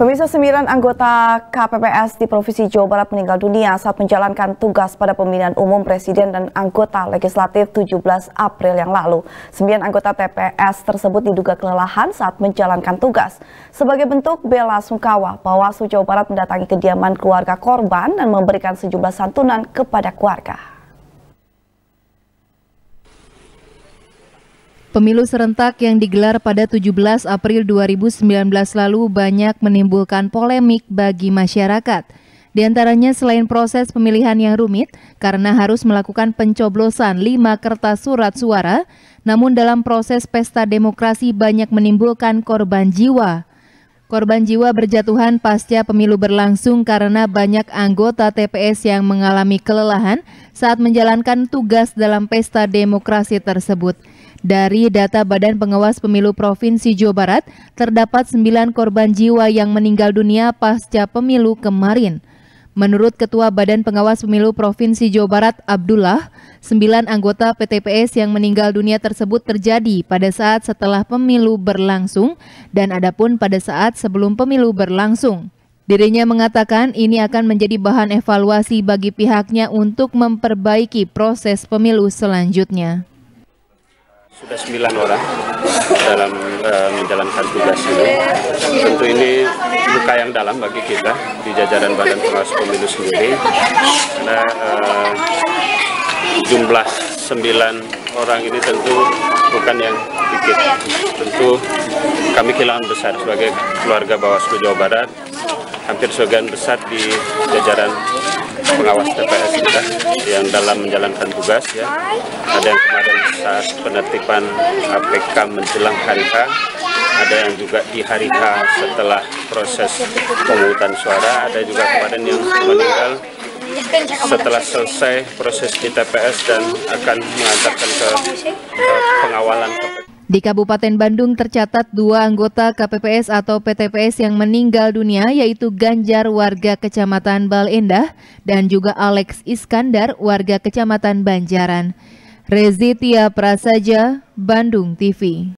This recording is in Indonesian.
Pemirsa, 9 anggota KPPS di Provinsi Jawa Barat meninggal dunia saat menjalankan tugas pada pemilihan umum presiden dan anggota legislatif 17 April yang lalu. 9 anggota TPS tersebut diduga kelelahan saat menjalankan tugas. Sebagai bentuk bela sungkawa, Bawaslu Jawa Barat mendatangi kediaman keluarga korban dan memberikan sejumlah santunan kepada keluarga. Pemilu serentak yang digelar pada 17 April 2019 lalu banyak menimbulkan polemik bagi masyarakat. Di antaranya selain proses pemilihan yang rumit karena harus melakukan pencoblosan 5 kertas surat suara, namun dalam proses pesta demokrasi banyak menimbulkan korban jiwa. Korban jiwa berjatuhan pasca pemilu berlangsung karena banyak anggota TPS yang mengalami kelelahan saat menjalankan tugas dalam pesta demokrasi tersebut. Dari data Badan Pengawas Pemilu Provinsi Jawa Barat, terdapat 9 korban jiwa yang meninggal dunia pasca pemilu kemarin. Menurut Ketua Badan Pengawas Pemilu Provinsi Jawa Barat, Abdullah, 9 anggota PTPS yang meninggal dunia tersebut terjadi pada saat setelah pemilu berlangsung dan adapun pada saat sebelum pemilu berlangsung. Dirinya mengatakan ini akan menjadi bahan evaluasi bagi pihaknya untuk memperbaiki proses pemilu selanjutnya. Sudah 9 orang dalam menjalankan tugas ini. Tentu ini luka yang dalam bagi kita di jajaran Badan Pengawas Pemilu sendiri. Karena jumlah 9 orang ini tentu bukan yang sedikit. Tentu kami kehilangan besar sebagai keluarga Bawaslu Jawa Barat. Hampir sebagian besar di jajaran pengawas TPS kita yang dalam menjalankan tugas ya. Ada yang kemarin saat penertiban APK menjelang hari H, ada yang juga di hari H setelah proses pemungutan suara, ada juga kemarin yang meninggal setelah selesai proses di TPS dan akan mengantarkan ke pengawalan. Di Kabupaten Bandung tercatat 2 anggota KPPS atau PTPS yang meninggal dunia, yaitu Ganjar warga Kecamatan Balendah dan juga Alex Iskandar warga Kecamatan Banjaran. Rezi Tia Prasaja, Bandung TV.